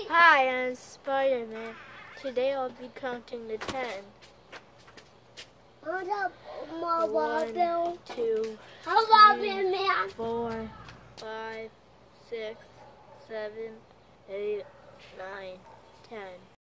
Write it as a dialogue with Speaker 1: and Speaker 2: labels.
Speaker 1: Hi, I'm Spider-Man. Today I'll be counting to 10. 1, 2, 3, 4, 5, 6, 7, 8, 9, 10.